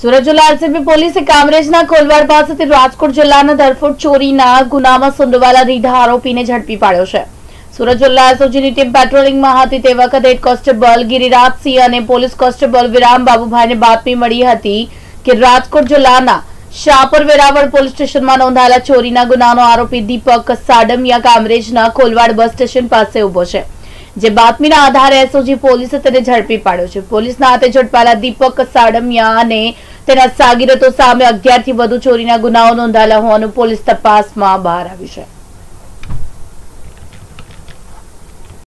સુરત જિલ્લા એલસીબી પોલીસે કામરેજના કોલવાડ પાસેથી રાજકોટ જિલ્લાના ધરફોડ ચોરીના ગુનામાં સંડોવાયેલા રીઢા આરોપીને ઝડપી પાડ્યો છે। સુરત જિલ્લા એસઓજીની ટીમ પેટ્રોલિંગમાં હતી તે વખતે હેડ કોન્સ્ટેબલ ગિરિરાજસિંહ અને પોલીસ કોન્સ્ટેબલ વિરામ બાબુભાઈને બાતમી મળી હતી કે રાજકોટ જિલ્લાના શાહપુર વેરાવળ પોલીસ સ્ટેશનમાં નોંધાયેલા ચોરીના ગુનાનો આરોપી દીપક સાડમિયા કામરેજના કોલવાડ બસ સ્ટેશન પાસે ઉભો છે। જે બાતમીના આધારે એસઓજી પોલીસે તેને ઝડપી પાડ્યો છે। પોલીસના હાથે ઝડપાયેલા દીપક સાડમિયા અને તેના સાગીરતો સામે 11થી વધુ ચોરીના ગુનાઓ નોંધાયેલા હોવાનું પોલીસ તપાસમાં બહાર આવ્યું છે।